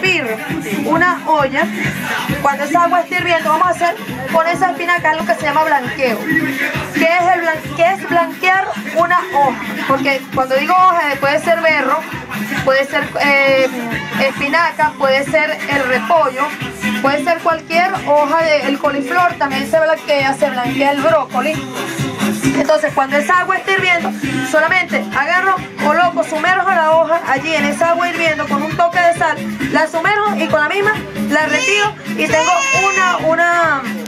hervir una olla, cuando esa agua esté hirviendo, vamos a hacer con esa espinaca algo que se llama blanqueo. ¿Qué es blanquear una hoja? Porque cuando digo hoja, puede ser berro, puede ser espinaca, puede ser el repollo, puede ser cualquier hoja del coliflor, también se blanquea el brócoli. Entonces, cuando esa agua esté hirviendo, solamente agarro, coloco, sumerjo la hoja allí en esa agua hirviendo con un toque de sal, la sumerjo y con la misma la retiro y tengo una